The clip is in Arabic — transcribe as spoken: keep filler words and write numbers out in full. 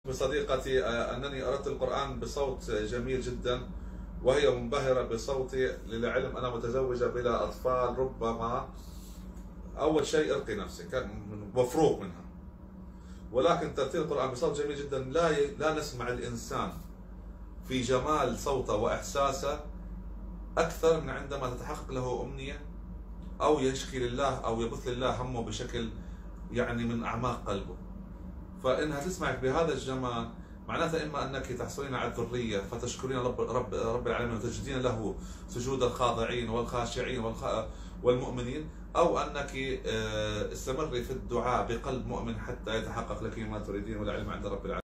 صديقتي أنني أردت القرآن بصوت جميل جدا، وهي منبهرة بصوتي. للعلم أنا متزوجة بلا أطفال، ربما أول شيء ارقي نفسك مفروغ منها، ولكن ترتيل القرآن بصوت جميل جدا لا ي... لا نسمع الإنسان في جمال صوته وإحساسه أكثر من عندما تتحقق له أمنية أو يشكي لله أو يبث لله همه بشكل يعني من أعماق قلبه. فإنها تسمعك بهذا الجمال معناتها إما أنك تحصلين على الذرية فتشكرين رب رب رب العالمين وتجدين له سجود الخاضعين والخاشعين والخ... والمؤمنين، أو أنك استمري في الدعاء بقلب مؤمن حتى يتحقق لك ما تريدين، والعلم عند رب العالمين.